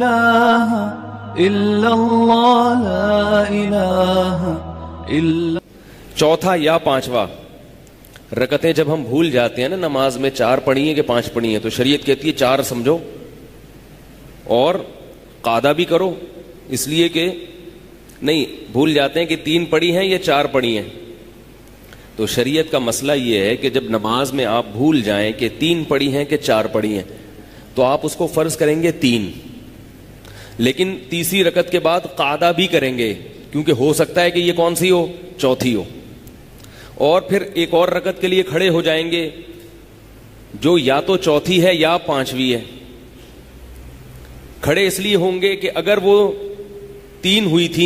إله إلا الله لا إله إلا. چوتھا یا پانچواں رکعتیں جب ہم بھول جاتے ہیں نا نماز میں 4 پڑھی ہیں کہ 5 پڑھی ہیں تو شریعت کہتی ہے 4 سمجھو اور قاعدہ بھی کرو, اس لیے کہ نہیں بھول جاتے ہیں کہ 3 پڑھی ہیں یا 4 پڑھی ہیں. تو شریعت کا مسئلہ یہ ہے کہ جب نماز میں آپ بھول جائیں کہ 3 پڑھی ہیں کہ 4 پڑھی ہیں تو آپ اس کو فرض کریں گے 3, لیکن تیسری رکعت کے بعد قاعدہ بھی کریں گے کیونکہ ہو سکتا ہے کہ یہ کون سی ہو, چوتھی ہو, اور پھر ایک اور رکعت کے لیے کھڑے ہو جائیں گے جو یا تو چوتھی ہے یا 5ویں ہے. کھڑے اس لیے ہوں گے کہ اگر وہ 3 ہوئی تھی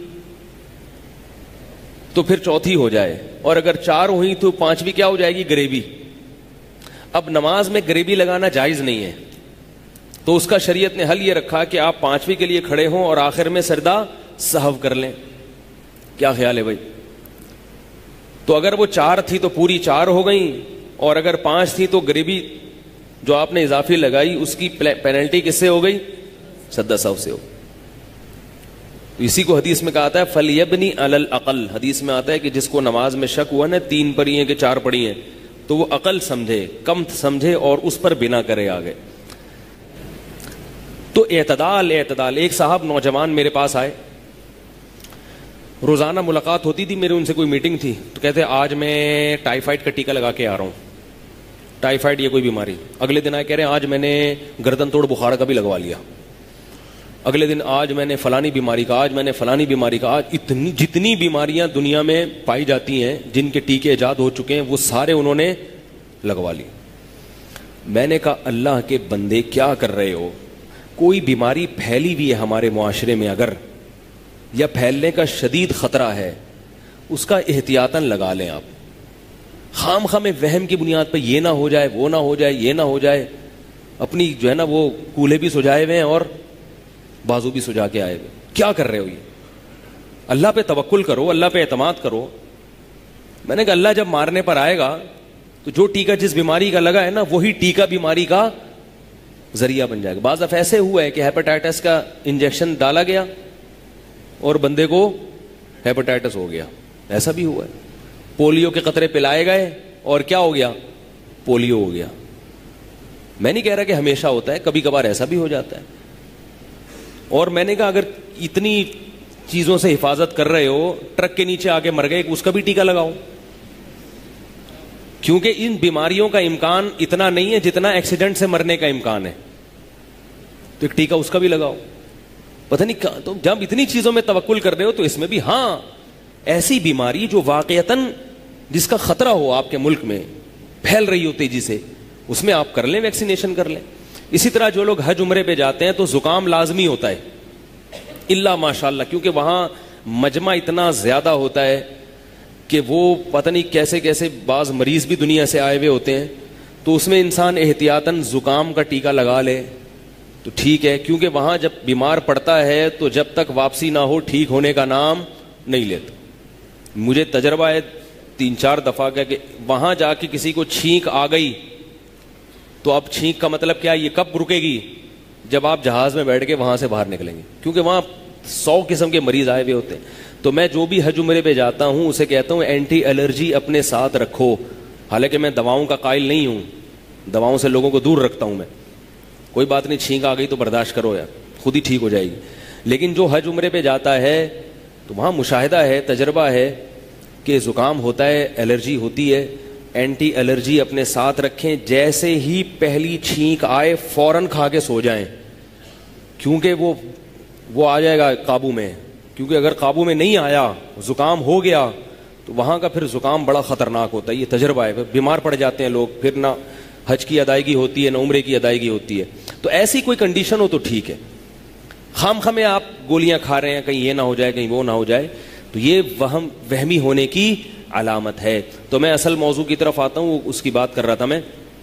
تو پھر چوتھی ہو جائے, اور اگر 4 ہوئی تو 5ویں کیا ہو جائے گی, گریبی. اب نماز میں گریبی لگانا جائز نہیں ہے, تو اس کا شریعت نے حل یہ رکھا کہ آپ 5ویں کے لیے کھڑے ہوں اور آخر میں سجدہ سہو کر لیں. کیا خیال ہے بھائی؟ تو اگر وہ 4 تھی تو پوری 4 ہو گئیں, اور اگر 5 تھی تو گریبی جو آپ نے اضافی لگائی اس کی پینلٹی کس سے ہو گئی, سجدہ سہو سے ہو. اسی کو حدیث میں کہا ہے فَلْيَبْنِ عَلَى الْأَقَلِّ, حدیث میں آتا ہے کہ جس کو نماز میں شک ہوا نا 3 پڑھی ہیں کہ 4 پڑھی ہیں تو وہ عقل سمجھے, کم سمجھے اور اس پر بنا کرے آگے. تو اعتدال. ایک صاحب نوجوان میرے پاس آئے, روزانہ ملاقات ہوتی تھی میرے ان سے, کوئی میٹنگ تھی تو کہتے آج میں ٹائیفائڈ کا ٹیکہ لگا کے آ رہا ہوں. ٹائیفائڈ یہ کوئی بیماری. اگلے دن آئے کہہ رہے ہیں آج میں نے گردن توڑ بخار کا بھی لگوا لیا. اگلے دن آج میں نے فلانی بیماری کا, آج میں نے فلانی بیماری کا. آج جتنی بیماریاں دنیا میں پائی جاتی ہیں جن کے ٹیکے ایجاد ہو چکے ہیں وہ سارے انہوں نے لگوا لی. میں نے کہا اللہ کے بندے کیا کر رہے ہو, کوئی بیماری پھیلی ہوئی ہے ہمارے معاشرے میں اگر, یا پھیلنے کا شدید خطرہ ہے, اس کا احتیاطاً لگا لیں آپ. خام خواہ میں وہم کی بنیاد پہ یہ نہ ہو جائے, وہ نہ ہو جائے, یہ نہ ہو جائے, اپنی جو ہے نا وہ کولے بھی سجائے ہوئے ہیں اور بازو بھی سجا کے آئے ہوئے. کیا کر رہے ہو یہ؟ اللہ پہ توکل کرو, اللہ پہ اعتماد کرو. میں نے کہا اللہ جب مارنے پر آئے گا تو جو ٹیکہ جس بیماری کا لگا ہے نا وہی ٹیکہ بیماری کا ذریعہ بن جائے گا. بعض دفعہ ایسے ہوا ہے کہ ہیپاٹائٹس کا انجیکشن ڈالا گیا اور بندے کو ہیپاٹائٹس ہو گیا. ایسا بھی ہوا ہے. پولیو کے قطرے پلائے گئے اور کیا ہو گیا, پولیو ہو گیا. میں نہیں کہہ رہا کہ ہمیشہ ہوتا ہے, کبھی کبھار ایسا بھی ہو جاتا ہے. اور میں نے کہا اگر اتنی چیزوں سے حفاظت کر رہے ہو, ٹرک کے نیچے آگے مر گئے, اس کا بھی ٹیکہ لگاؤ, کیونکہ ان بیماریوں کا امکان اتنا نہیں ہے جتنا ایکسیڈنٹ سے مرنے کا امکان ہے. تو ایک ٹیکہ اس کا بھی لگاؤ. پتہ نہیں, تو جب اتنی چیزوں میں توکل کر رہے ہو تو اس میں بھی ہاں ایسی بیماری جو واقعتاً جس کا خطرہ ہو آپ کے ملک میں, پھیل رہی ہو تیزی سے, اس میں آپ کر لیں, ویکسینیشن کر لیں. اسی طرح جو لوگ حج عمرے پہ جاتے ہیں تو زکام لازمی ہوتا ہے, اللہ ماشاء اللہ, کیونکہ وہاں مجمع اتنا زیادہ ہوتا ہے کہ وہ پتہ نہیں کیسے کیسے بعض مریض بھی دنیا سے آئے ہوئے ہوتے ہیں. تو اس میں انسان احتیاطاً زکام کا ٹیکہ لگا لے تو ٹھیک ہے, کیونکہ وہاں جب بیمار پڑتا ہے تو جب تک واپسی نہ ہو ٹھیک ہونے کا نام نہیں لیتا. مجھے تجربہ ہے 3-4 دفعہ کا کہ وہاں جا کے کسی کو چھینک آ گئی تو اب چھینک کا مطلب کیا, یہ کب رکے گی, جب آپ جہاز میں بیٹھ کے وہاں سے باہر نکلیں گے, کیونکہ وہاں 100 قسم کے مریض آئے ہوئے ہوتے ہیں. تو میں جو بھی حج عمرے پہ جاتا ہوں اسے کہتا ہوں اینٹی الرجی اپنے ساتھ رکھو. حالانکہ میں دواؤں کا قائل نہیں ہوں, دواؤں سے لوگوں کو دور رکھتا ہوں میں. کوئی بات نہیں, چھینک آ گئی تو برداشت کرو یار, خود ہی ٹھیک ہو جائے گی. لیکن جو حج عمرے پہ جاتا ہے تو وہاں مشاہدہ ہے, تجربہ ہے کہ زکام ہوتا ہے, الرجی ہوتی ہے, اینٹی الرجی اپنے ساتھ رکھیں. جیسے ہی پہلی چھینک آئے فوراً کھا کے سو جائیں, کیونکہ وہ آ جائے گا قابو میں. کیونکہ اگر قابو میں نہیں آیا, زکام ہو گیا تو وہاں کا پھر زکام بڑا خطرناک ہوتا ہے. یہ تجربہ ہے, بیمار پڑ جاتے ہیں لوگ, پھر نہ حج کی ادائیگی ہوتی ہے نہ عمرے کی ادائیگی ہوتی ہے. تو ایسی کوئی کنڈیشن ہو تو ٹھیک ہے. خام خواہ میں آپ گولیاں کھا رہے ہیں, کہیں یہ نہ ہو جائے کہیں وہ نہ ہو جائے, تو یہ وہمی ہونے کی علامت ہے. تو میں اصل موضوع کی طرف آتا ہوں. اس کی بات کر رہا تھا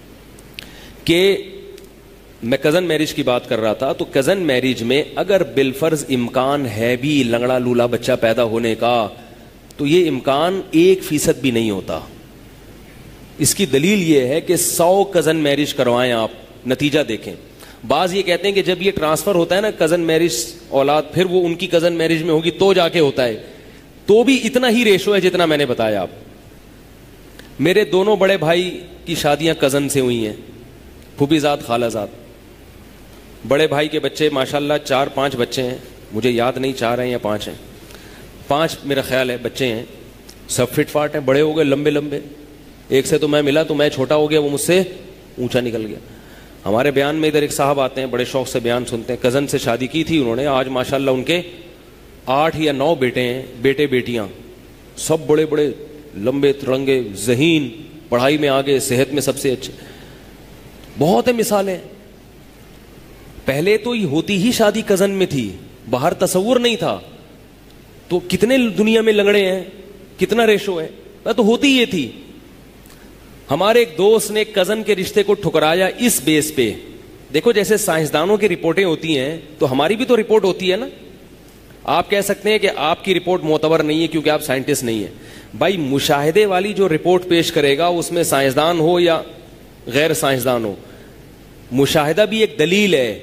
کہ میں کزن میرج کی بات کر رہا تھا. تو کزن میرج میں اگر بالفرض امکان ہے بھی لنگڑا لولا بچہ پیدا ہونے کا, تو یہ امکان 1% بھی نہیں ہوتا. اس کی دلیل یہ ہے کہ 100 کزن میرج کروائیں آپ, نتیجہ دیکھیں. بعض یہ کہتے ہیں کہ جب یہ ٹرانسفر ہوتا ہے نا کزن میرج اولاد، پھر وہ ان کی کزن میرج میں ہوگی تو جا کے ہوتا ہے، تو بھی اتنا ہی ریشو ہے جتنا میں نے بتایا. آپ میرے دونوں بڑے بھائی کی شادیاں کزن سے ہوئی ہیں، پھوپھی زاد خالہ زاد. بڑے بھائی کے بچے ماشاءاللہ 4-5 بچے ہیں، مجھے یاد نہیں 4 ہیں یا 5 ہیں، 5 میرا خیال ہے بچے ہیں. سب فٹ فاٹ ہیں، بڑے ہو گئے، لمبے لمبے. ایک سے تو میں ملا تو میں چھوٹا ہو گیا، وہ مجھ سے اونچا نکل گیا. ہمارے بیان میں ادھر ایک صاحب آتے ہیں، بڑے شوق سے بیان سنتے ہیں. کزن سے شادی کی تھی انہوں نے، آج ماشاءاللہ ان کے 8 یا 9 بیٹے ہیں، بیٹے بیٹیاں، سب بڑے بڑے لمبے ترنگے ذہین، پڑھائی میں آگے، صحت میں سب سے اچھے. بہت ہیں مثالیں. پہلے تو یہ ہوتی ہی شادی کزن میں تھی، باہر تصور نہیں تھا. تو کتنے دنیا میں لنگڑے ہیں، کتنا ریشو ہے. تو ہوتی یہ تھی. ہمارے ایک دوست نے کزن کے رشتے کو ٹھکرایا اس بیس پہ. دیکھو جیسے سائنسدانوں کی رپورٹیں ہوتی ہیں تو ہماری بھی تو رپورٹ ہوتی ہے نا. آپ کہہ سکتے ہیں کہ آپ کی رپورٹ معتبر نہیں ہے کیونکہ آپ سائنٹسٹ نہیں ہیں. بھائی مشاہدے والی جو رپورٹ پیش کرے گا اس میں سائنسدان ہو یا غیر سائنسدان ہو، مشاہدہ بھی ایک دلیل ہے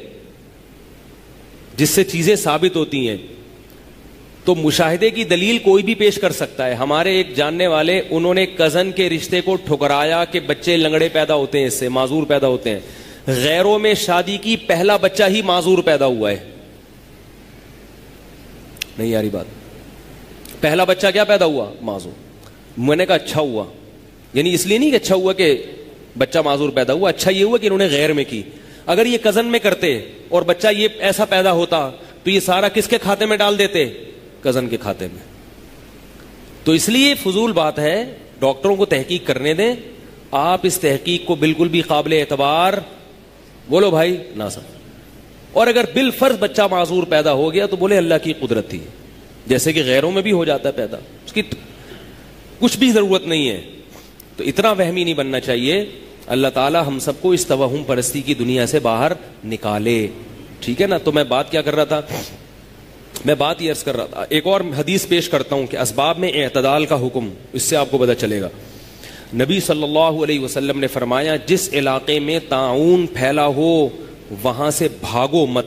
جس سے چیزیں ثابت ہوتی ہیں. تو مشاہدے کی دلیل کوئی بھی پیش کر سکتا ہے. ہمارے ایک جاننے والے، انہوں نے کزن کے رشتے کو ٹھکرایا کہ بچے لنگڑے پیدا ہوتے ہیں، اس سے معذور پیدا ہوتے ہیں. غیروں میں شادی کی، پہلا بچہ ہی معذور پیدا ہوا ہے. نہیں یاری بات، پہلا بچہ کیا پیدا ہوا؟ معذور. میں نے کہا اچھا ہوا، یعنی اس لیے نہیں کہ اچھا ہوا کہ بچہ معذور پیدا ہوا، اچھا یہ ہوا کہ انہوں نے غیر میں کی. اگر یہ کزن میں کرتے اور بچہ یہ ایسا پیدا ہوتا تو یہ سارا کس کے کھاتے میں ڈال دیتے؟ کزن کے کھاتے میں. تو اس لیے فضول بات ہے، ڈاکٹروں کو تحقیق کرنے دیں. آپ اس تحقیق کو بالکل بھی قابل اعتبار بولو بھائی نہ سمجھ. اور اگر بالفرض بچہ معذور پیدا ہو گیا تو بولے اللہ کی قدرت تھی، جیسے کہ غیروں میں بھی ہو جاتا ہے پیدا، اس کی کچھ بھی ضرورت نہیں ہے. تو اتنا وہمی نہیں بننا چاہیے. اللہ تعالی ہم سب کو اس توہم پرستی کی دنیا سے باہر نکالے. ٹھیک ہے نا. تو میں بات کیا کر رہا تھا؟ میں بات یہ عرض کر رہا تھا، ایک اور حدیث پیش کرتا ہوں کہ اسباب میں اعتدال کا حکم، اس سے آپ کو پتہ چلے گا. نبی صلی اللہ علیہ وسلم نے فرمایا جس علاقے میں طاعون پھیلا ہو وہاں سے بھاگو مت.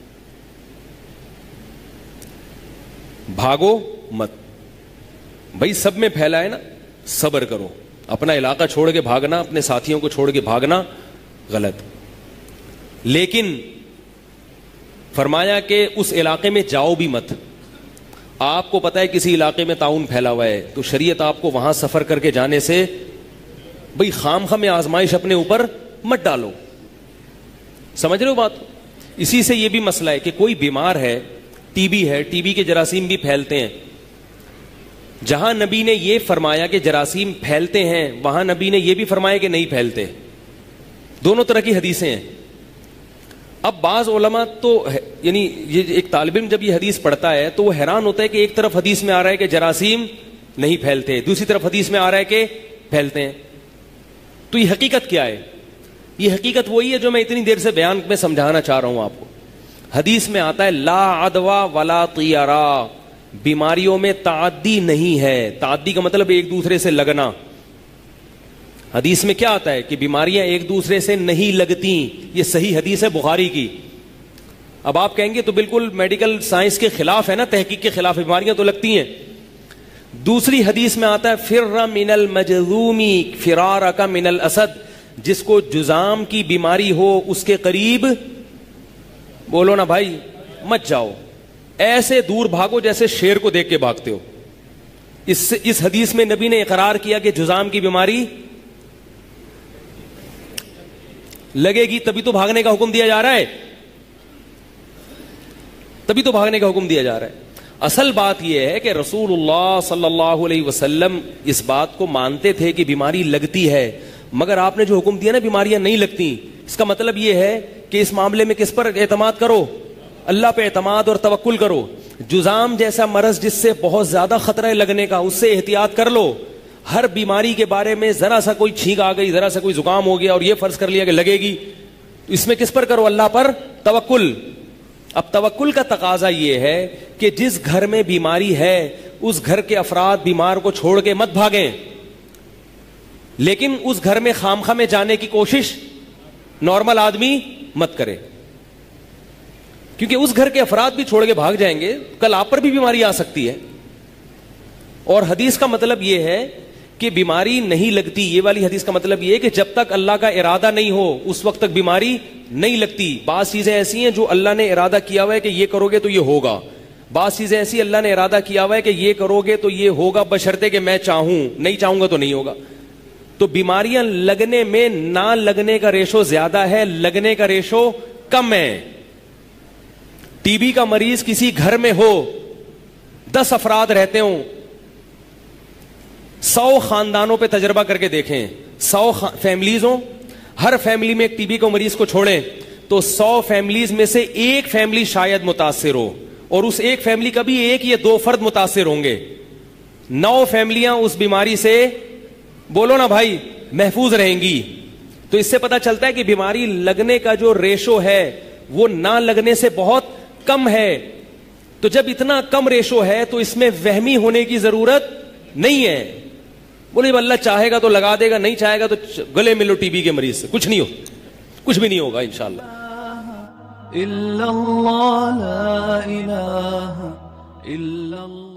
بھاگو مت. بھائی سب میں پھیلا ہے نا، صبر کرو. اپنا علاقہ چھوڑ کے بھاگنا، اپنے ساتھیوں کو چھوڑ کے بھاگنا غلط. لیکن فرمایا کہ اس علاقے میں جاؤ بھی مت. آپ کو پتا ہے کسی علاقے میں طاعون پھیلا ہوا ہے تو شریعت آپ کو وہاں سفر کر کے جانے سے بھئی خام میں آزمائش اپنے اوپر مت ڈالو. سمجھ رہے ہو بات؟ اسی سے یہ بھی مسئلہ ہے کہ کوئی بیمار ہے، ٹی بی ہے، ٹی بی کے جراثیم بھی پھیلتے ہیں. جہاں نبی نے یہ فرمایا کہ جراثیم پھیلتے ہیں وہاں نبی نے یہ بھی فرمایا کہ نہیں پھیلتے. دونوں طرح کی حدیثیں ہیں. اب بعض علماء تو یعنی یہ ایک طالب علم جب یہ حدیث پڑھتا ہے تو وہ حیران ہوتا ہے کہ ایک طرف حدیث میں آ رہا ہے کہ جراثیم نہیں پھیلتے، دوسری طرف حدیث میں آ رہا ہے کہ پھیلتے ہیں. تو یہ حقیقت کیا ہے؟ یہ حقیقت وہی ہے جو میں اتنی دیر سے بیان میں سمجھانا چاہ رہا ہوں آپ کو. حدیث میں آتا ہے لا عدوى ولا طیرا، بیماریوں میں تعدی نہیں ہے. تعدی کا مطلب ایک دوسرے سے لگنا. حدیث میں کیا آتا ہے کہ بیماریاں ایک دوسرے سے نہیں لگتی. یہ صحیح حدیث ہے بخاری کی. اب آپ کہیں گے تو بالکل میڈیکل سائنس کے خلاف ہے نا، تحقیق کے خلاف. بیماریاں تو لگتی ہیں. دوسری حدیث میں آتا ہے فر من المجذوم فرارک من الاسد، جس کو جذام کی بیماری ہو اس کے قریب بولو نا بھائی مت جاؤ، ایسے دور بھاگو جیسے شیر کو دیکھ کے بھاگتے ہو. اس حدیث میں نبی نے اقرار کیا کہ جذام کی بیماری لگے گی تبھی تو بھاگنے کا حکم دیا جا رہا ہے. تبھی تو بھاگنے کا حکم دیا جا رہا ہے. اصل بات یہ ہے کہ رسول اللہ صلی اللہ علیہ وسلم اس بات کو مانتے تھے کہ بیماری لگتی ہے، مگر آپ نے جو حکم دیا نا بیماریاں نہیں لگتی، اس کا مطلب یہ ہے کہ اس معاملے میں کس پر اعتماد کرو؟ اللہ پہ اعتماد اور توکل کرو. جذام جیسا مرض جس سے بہت زیادہ خطرہ ہے لگنے کا، اس سے احتیاط کر لو. ہر بیماری کے بارے میں ذرا سا کوئی چھینک آ گئی، ذرا سا کوئی زکام ہو گیا اور یہ فرض کر لیا کہ لگے گی، اس میں کس پر کرو؟ اللہ پر توکل. اب توکل کا تقاضا یہ ہے کہ جس گھر میں بیماری ہے اس گھر کے افراد بیمار کو چھوڑ کے مت بھاگیں، لیکن اس گھر میں خامخواہ میں جانے کی کوشش نارمل آدمی مت کرے. کیونکہ اس گھر کے افراد بھی چھوڑ کے بھاگ جائیں گے, کل آپ پر بھی بیماری آ سکتی ہے. اور حدیث کا مطلب یہ ہے کہ بیماری نہیں لگتی, یہ والی حدیث کا مطلب یہ ہے کہ جب تک اللہ کا ارادہ نہیں ہو اس وقت تک بیماری نہیں لگتی. بعض چیزیں ایسی ہیں جو اللہ نے ارادہ کیا ہوا ہے کہ یہ کرو گے تو یہ ہوگا, بعض چیزیں ایسی اللہ نے ارادہ کیا ہوا ہے کہ یہ کرو گے تو یہ ہوگا, بشرطے کہ میں چاہوں, نہیں چاہوں گا تو نہیں ہوگا. تو بیماریاں لگنے میں نہ لگنے کا ریشو زیادہ ہے, لگنے کا ریشو کم ہے. ٹی بی کا مریض کسی گھر میں ہو, 10 افراد رہتے ہوں, 100 خاندانوں پہ تجربہ کر کے دیکھیں, 100 فیملیز ہوں, ہر فیملی میں ایک ٹی بی کو مریض کو چھوڑیں تو 100 فیملیز میں سے ایک فیملی شاید متاثر ہو, اور اس ایک فیملی کا بھی 1 یا 2 فرد متاثر ہوں گے. 9 فیملیاں اس بیماری سے, بولو نا بھائی, محفوظ رہیں گی. تو اس سے پتا چلتا ہے کہ بیماری لگنے کا جو ریشو ہے وہ نہ لگنے سے بہت کم ہے. تو جب اتنا کم ریشو ہے تو اس میں وہمی ہونے کی ضرورت نہیں ہے. بولے اللہ چاہے گا تو لگا دے گا, نہیں چاہے گا تو گلے ملو ٹی بی کے مریض سے, کچھ نہیں ہو, کچھ بھی نہیں ہوگا انشاءاللہ. الا اللہ لا الہ الا اللہ.